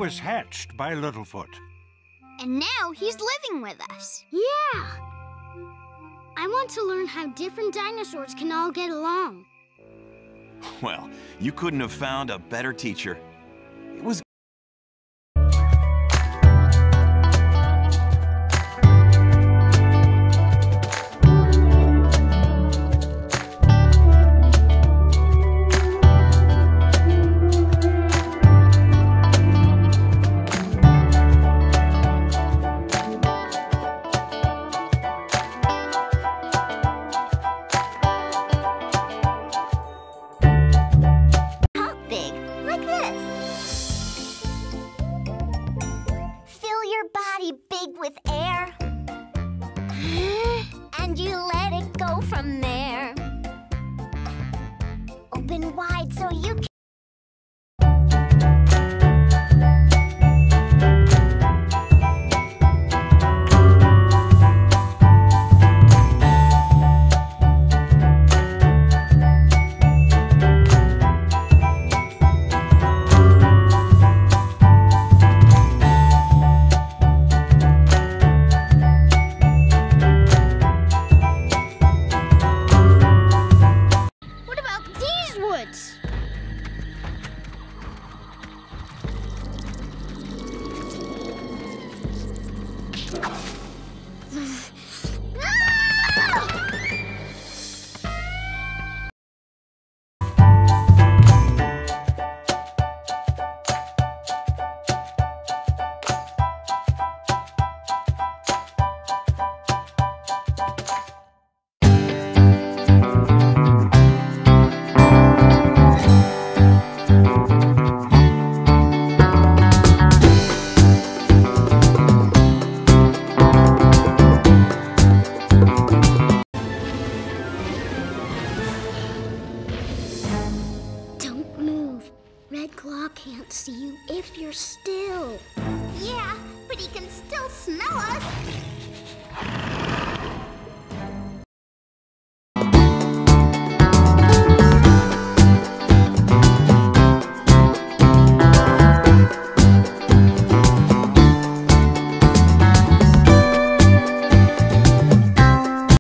was hatched by Littlefoot. And now he's living with us. Yeah! I want to learn how different dinosaurs can all get along. Well, you couldn't have found a better teacher. It was with air, and you let it go from there. Open wide so you can. Can't see you if you're still. Yeah, but he can still smell us.